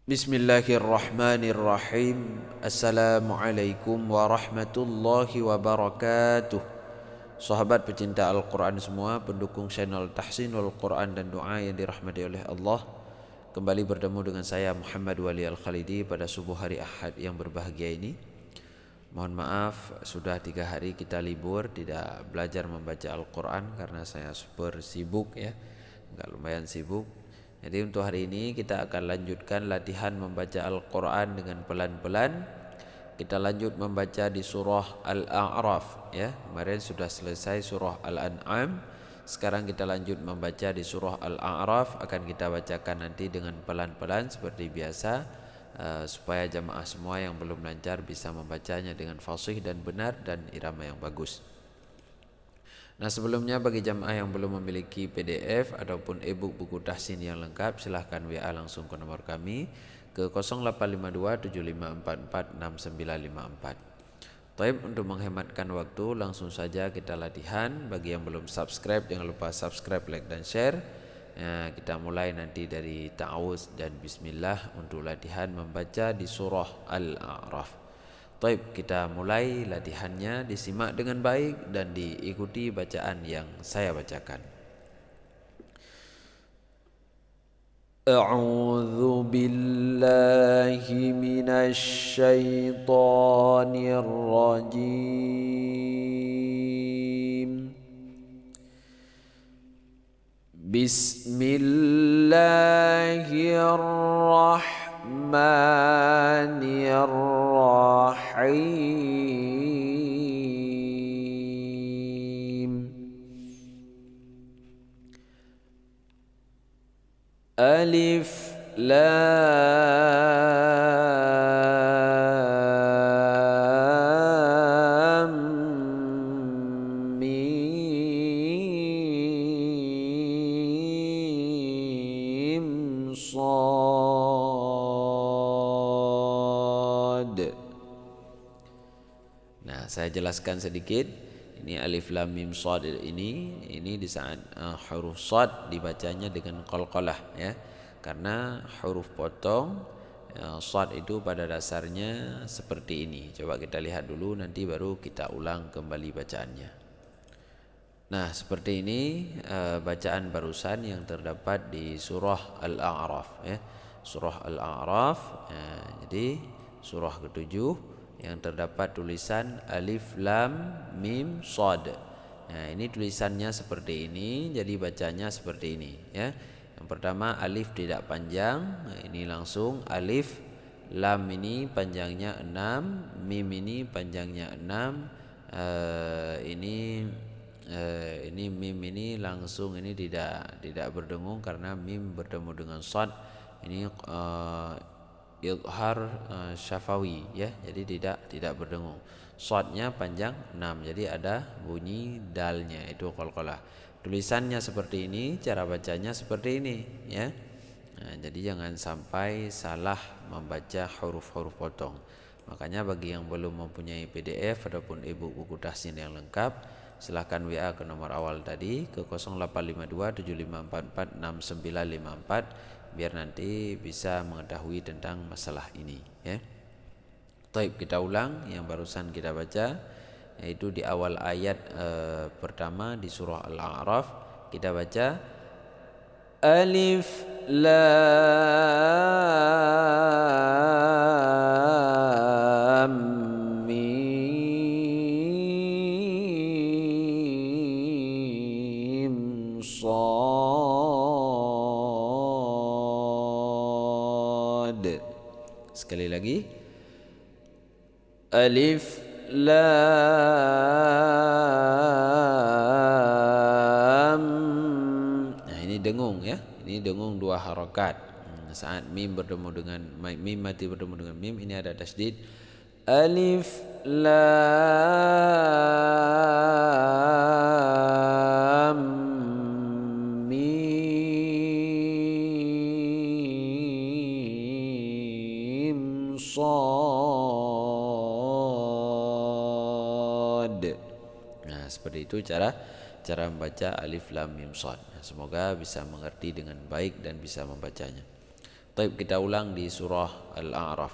Bismillahirrahmanirrahim. Assalamualaikum warahmatullahi wabarakatuh. Sahabat pecinta Al-Quran semua, pendukung channel Tahsinul Quran dan Doa yang dirahmati oleh Allah, kembali bertemu dengan saya Muhammad Wali Al-Khalidi pada subuh hari Ahad yang berbahagia ini. Mohon maaf, sudah 3 hari kita libur, tidak belajar membaca Al-Quran karena saya super sibuk ya, lumayan sibuk. Jadi untuk hari ini kita akan lanjutkan latihan membaca Al-Quran dengan pelan-pelan. Kita lanjut membaca di surah Al-A'raf ya. Kemarin sudah selesai surah Al-An'am. Sekarang kita lanjut membaca di surah Al-A'raf. Akan kita bacakan nanti dengan pelan-pelan seperti biasa, supaya jamaah semua yang belum lancar bisa membacanya dengan fasih dan benar dan irama yang bagus. Nah, sebelumnya bagi jamaah yang belum memiliki PDF ataupun e-book buku tahsin yang lengkap, silahkan WA langsung ke nomor kami ke 085275446954. Taib, untuk menghematkan waktu langsung saja kita latihan. Bagi yang belum subscribe, jangan lupa subscribe, like dan share. Kita mulai nanti dari ta'awuz dan bismillah untuk latihan membaca di surah Al-A'raf. Baik, kita mulai latihannya, disimak dengan baik dan diikuti bacaan yang saya bacakan. A'udzu billahi minasy syaithanir rajim. Bismillahirrahmanirrahim. Alif Lam Mim Shad. Nah, saya jelaskan sedikit. Ini alif lam mim shad ini di saat huruf shad dibacanya dengan qalqalah ya. Karena huruf potong shad itu pada dasarnya seperti ini. Coba kita lihat dulu, nanti baru kita ulang kembali bacaannya. Nah, seperti ini bacaan barusan yang terdapat di surah Al-A'raf ya. Surah Al-A'raf, jadi surah ke-7 yang terdapat tulisan alif lam mim shad. Nah, ini tulisannya seperti ini, jadi bacanya seperti ini ya. Yang pertama alif tidak panjang, nah, ini langsung alif, lam ini panjangnya 6, mim ini panjangnya 6. Ini mim ini langsung ini tidak berdengung karena mim bertemu dengan shad. Ini idhar syafawi ya, jadi tidak berdengung. Shadnya panjang 6, jadi ada bunyi dalnya, itu qalqalah. Tulisannya seperti ini, cara bacanya seperti ini ya. Nah, jadi jangan sampai salah membaca huruf-huruf potong. Makanya bagi yang belum mempunyai PDF ataupun e-book buku tahsin yang lengkap, silahkan WA ke nomor awal tadi ke 085275446954 biar nanti bisa mengetahui tentang masalah ini ya. Baik, kita ulang yang barusan kita baca, yaitu di awal ayat pertama di surah Al-A'raf. Kita baca alif lam mim shad. Sekali lagi, alif lam. Nah, ini dengung ya, ini dengung 2 harokat. Saat mim bertemu dengan mim mati bertemu dengan mim, ini ada tasdid. Alif lam mim shad. Nah, seperti itu cara membaca alif lam mim shad. Semoga bisa mengerti dengan baik dan bisa membacanya. Taib, kita ulang di surah Al-A'raf.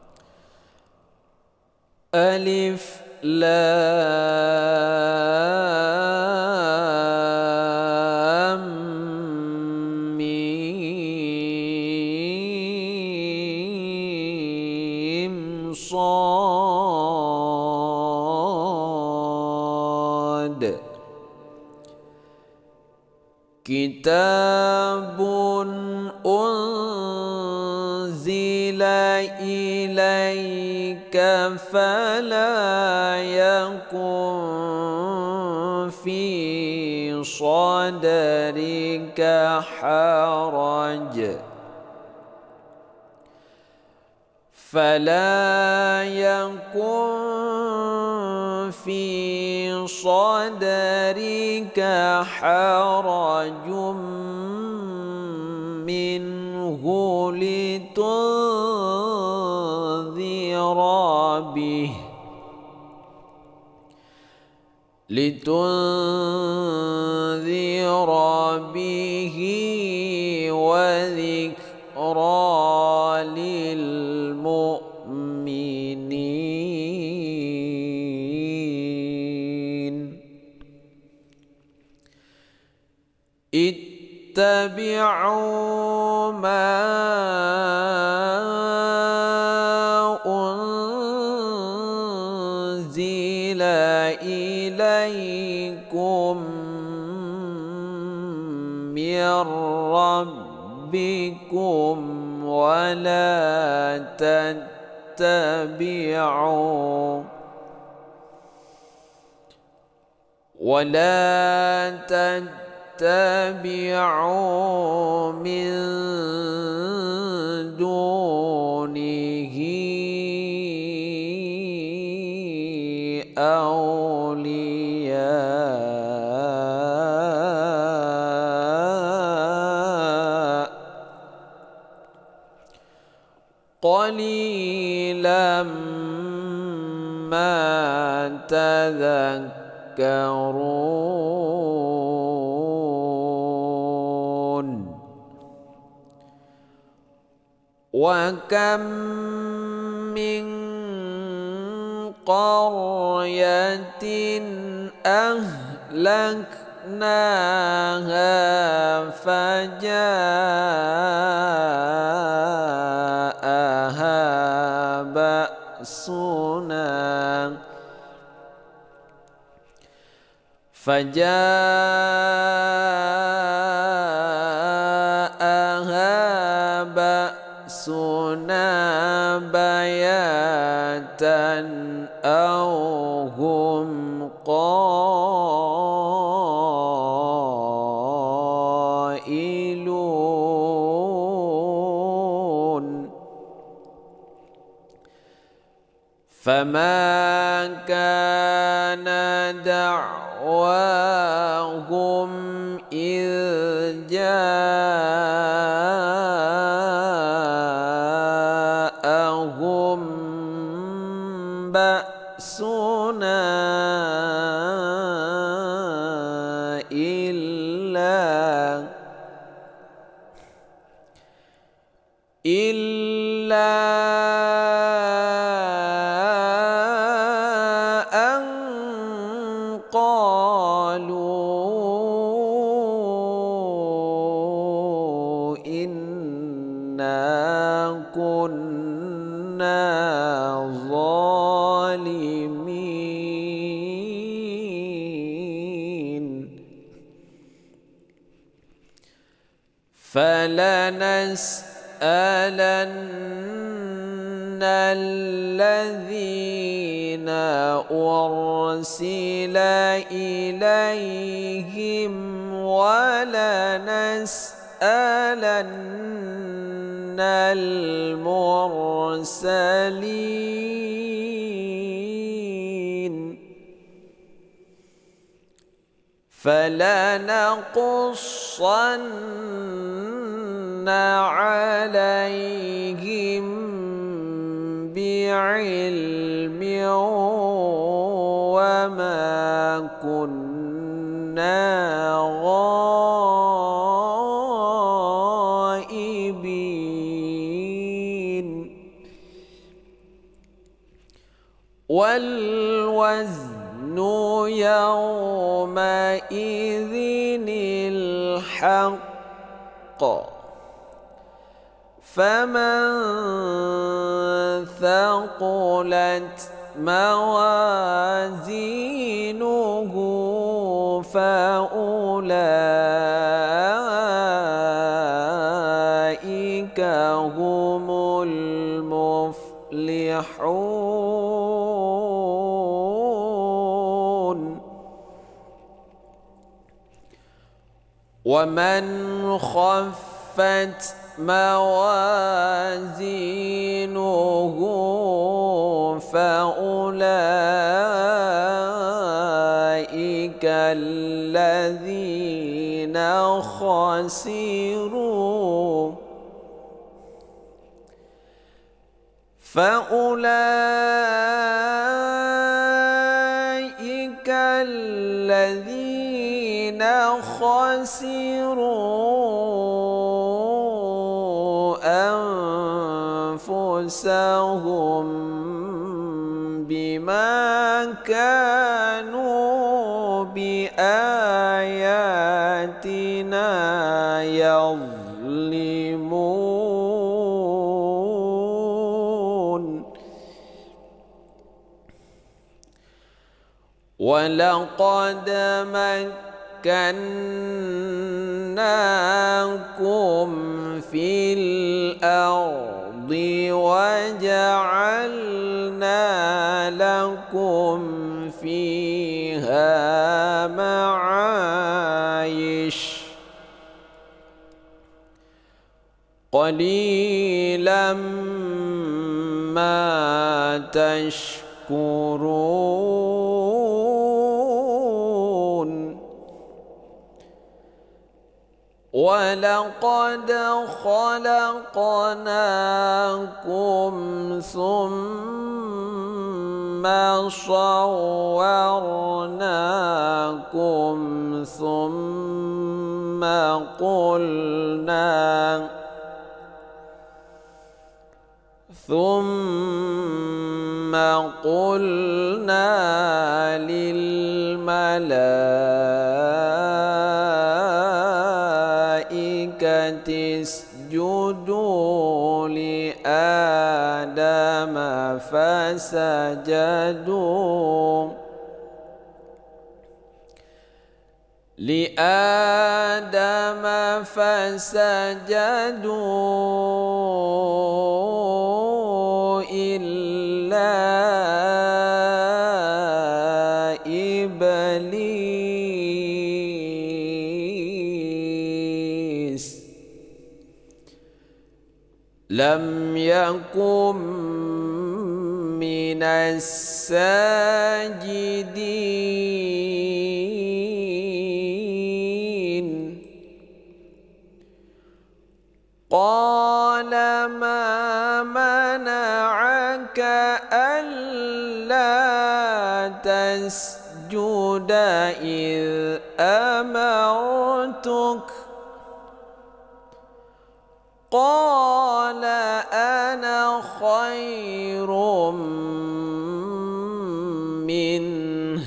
Alif Lam Mim Shad. Kitabun unzila ilaika fala yakun fi sadrika haraj. فلا يكن في صدرك حرج منه لتنذر به وذكرى للمؤمنين. اتبعوا ما أنزل إليكم من ربكم ولا تتبعوا من دونه أولياء قليلا ما تذكرون. وكم من قرية أهلكناها فجاءها بأسنا بياتا أو هم قائلون. فما كان دعواهم إذ جاءهم بأسنا إلا أن قالوا إنا كنا ظالمين. فلنسألن الذين أرسل إليهم ولنسألن المرسلين. فلنقصن عليهم بعلم وما كنا غائبين. والوزن يومئذ الحق فمن ثقلت موازينه فأولئك هم المفلحون ومن خفت موازينه فأولئك الذين خسروا أنفسهم بما كانوا بآياتنا يظلمون ولقد مكناكم في الأرض وجعلنا لكم فيها معايش قليلا ما تشكرون ولقد خلقناكم ثم صورناكم ثم قلنا للملائكة اسجدوا لآدم فسجدوا إلا إبليس لم يكن من الساجدين قال ما منعك ألا تسجد إذ أمرتك قال أنا خير منه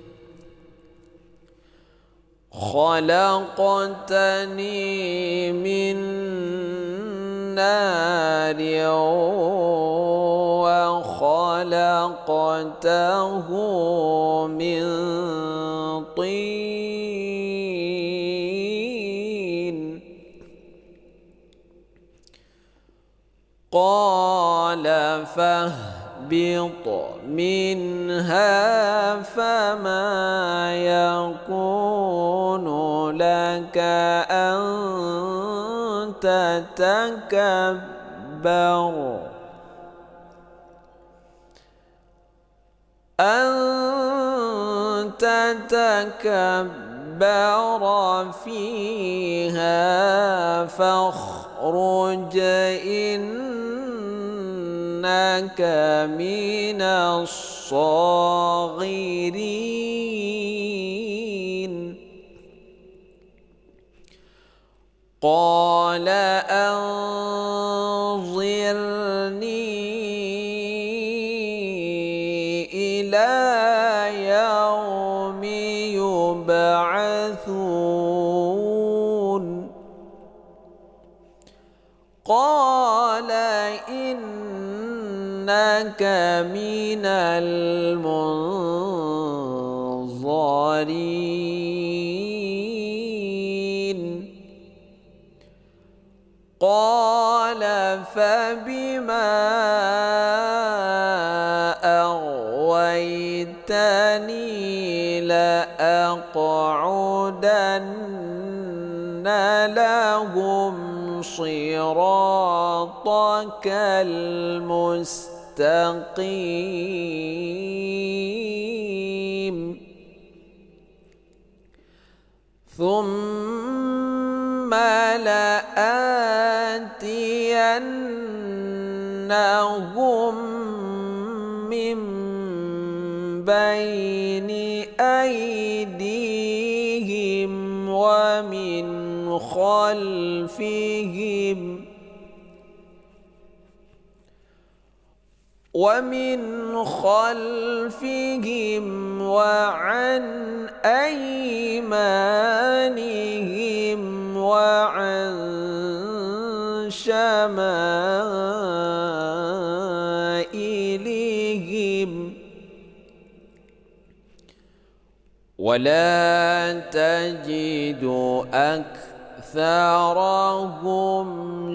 خلقتني من نار وخلقته من طين قال فاهبط منها فما يكون لك أن تتكبر فيها فاخرج إنك من الصاغرين قال أنظرني قال إنك من المنظرين قال فبما أغويتني لأقعدن لهم صراطك المستقيم ثم لآتينهم من بين أيديهم ومن خلفهم وعن أيمانهم وعن شمائلهم ولا تجد أكثرهم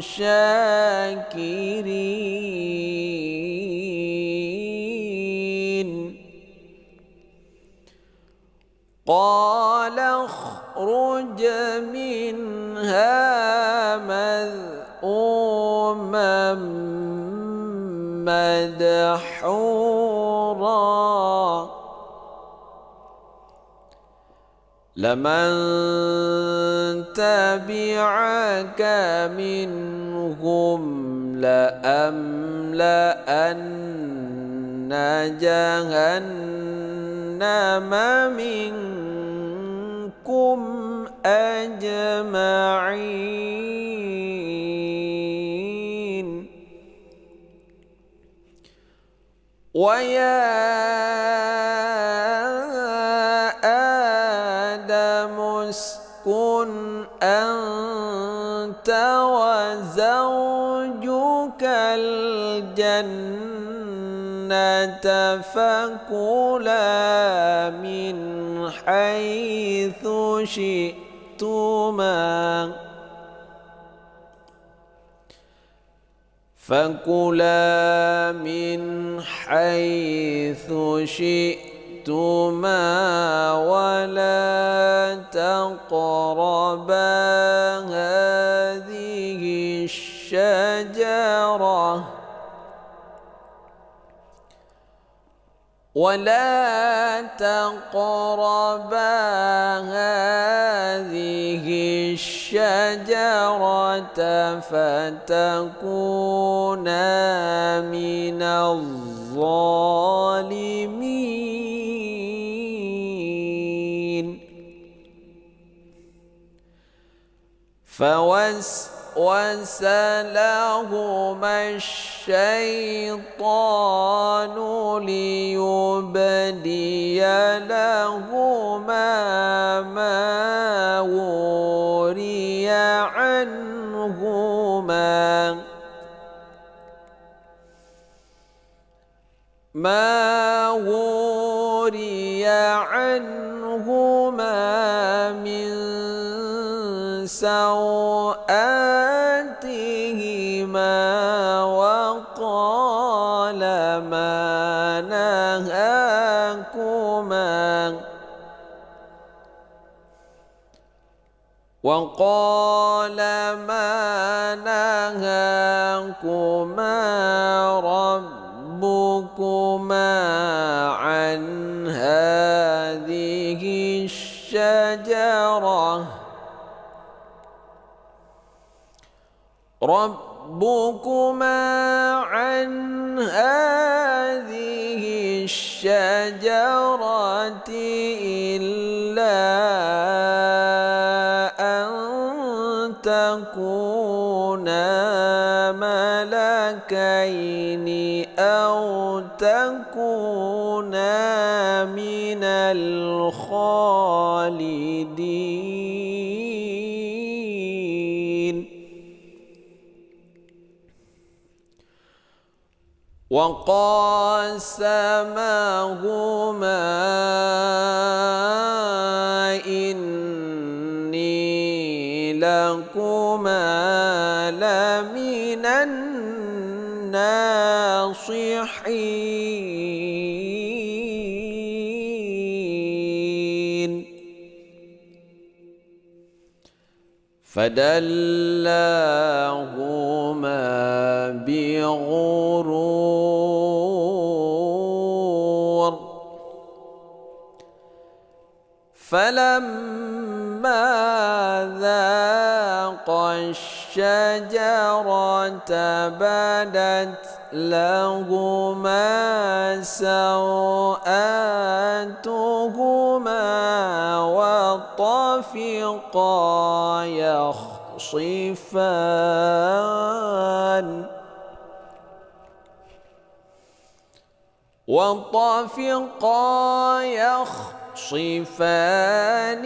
شاكرين قال اخرج منها مذءوما مدحورا لمن تبعك منهم لأملأن جهنم منكم أجمعين ويا اسكن أنت وزوجك الجنة فكلا من حيث شئتما ولا تقربا هذه الشجرة فتكونا من الظالمين فوسوس لهما الشيطان ليبدي لهما ما وري عنهما من سوآتهما وقال ما نهاكما ربكما عن هذه الشجرة إلا أن تكونا ملكين أو تكونا من الخالدين وقاسمهما إني لكما لمن الناصحين فدلاهما بغرور فلما ذاقا الشجرة بدت لهما سوآتهما وطفقا يخصفان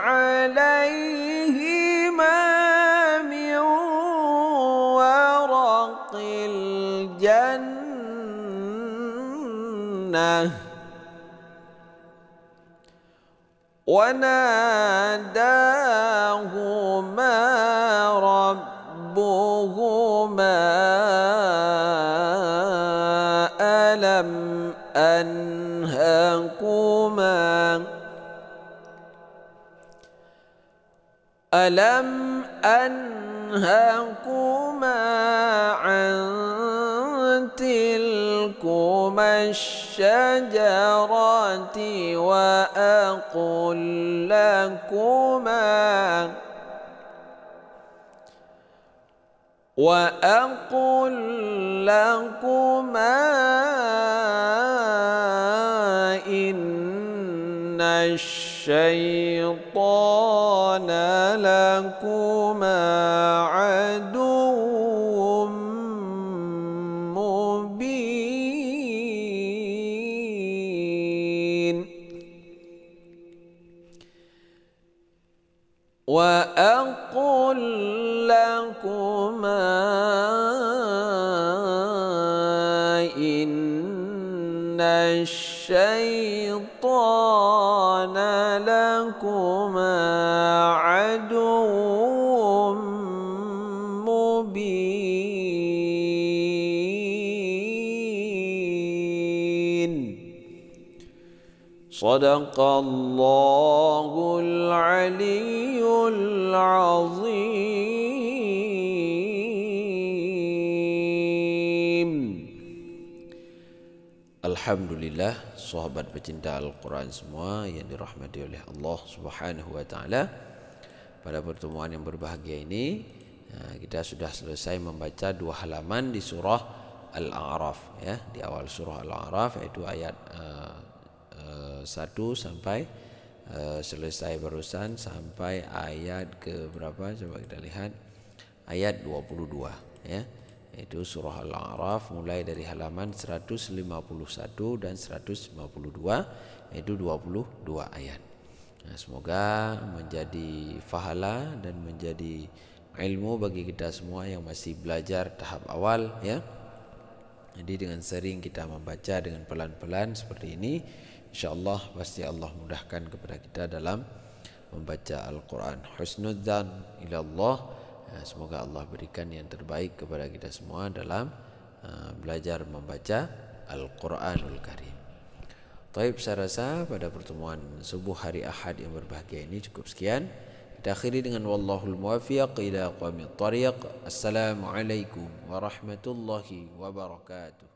عليهما من ورق الجنة وناداهما ربهما ألم أنهكما عن تلكما الشجرة وأقل لكما إن الشيطان لكما عدو مبين وأقل لكما إن الشيطان لكما عدو مبين صدق الله العلي العظيم. Alhamdulillah, sahabat pecinta Al-Quran semua yang dirahmati oleh Allah Subhanahu wa Ta'ala. Pada pertemuan yang berbahagia ini kita sudah selesai membaca 2 halaman di surah Al-A'raf, ya, di awal surah Al-A'raf, yaitu ayat 1 sampai selesai barusan sampai ayat ke berapa, coba kita lihat, ayat 22, ya, yaitu surah Al-A'raf mulai dari halaman 151 dan 152, yaitu 22 ayat. Nah, semoga menjadi fahala dan menjadi ilmu bagi kita semua yang masih belajar tahap awal, ya. Jadi dengan sering kita membaca dengan pelan-pelan seperti ini, insyaallah pasti Allah mudahkan kepada kita dalam membaca Al-Quran. Husnudzan ila Allah. Semoga Allah berikan yang terbaik kepada kita semua dalam belajar membaca Al-Quranul Karim. Taib, saya rasa pada pertemuan subuh hari Ahad yang berbahagia ini cukup sekian. Kita akhiri dengan wallahul muwaffiq ila aqwamit thariq. Assalamualaikum warahmatullahi wabarakatuh.